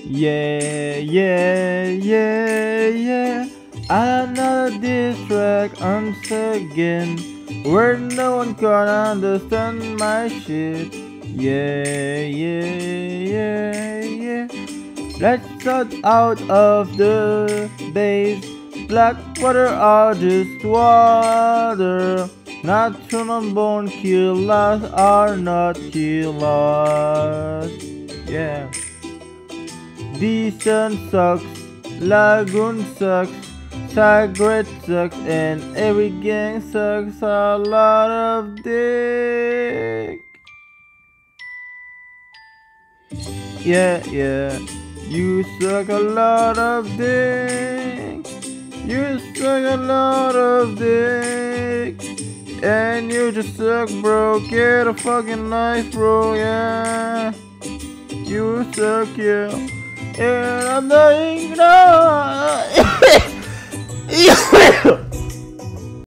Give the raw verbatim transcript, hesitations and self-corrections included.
Yeah, yeah, yeah, yeah. Another diss track once again, where no one can understand my shit. Yeah, yeah, yeah, yeah. Let's start out of the base. Black water or just water. Natural born killers are not killers. Yeah. Decent sucks, Lagoon sucks, Sagret sucks, and every gang sucks a lot of dick. Yeah, yeah, you suck a lot of dick. You suck a lot of dick. And you just suck, bro. Get a fucking life, bro, yeah. You suck, yeah. And I'm dying now.